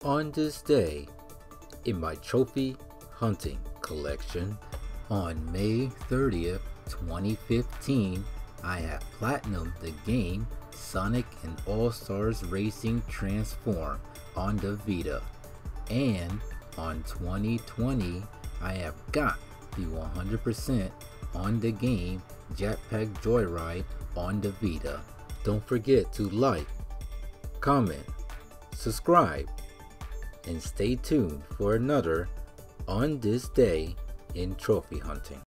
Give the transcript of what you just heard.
On this day, in my trophy hunting collection, on May 30th, 2015, I have platinumed the game Sonic and All-Stars Racing Transform on the Vita, and on 2020, I have got the 100% on the game Jetpack Joyride on the Vita. Don't forget to like, comment, subscribe, and stay tuned for another On This Day in Trophy Hunting.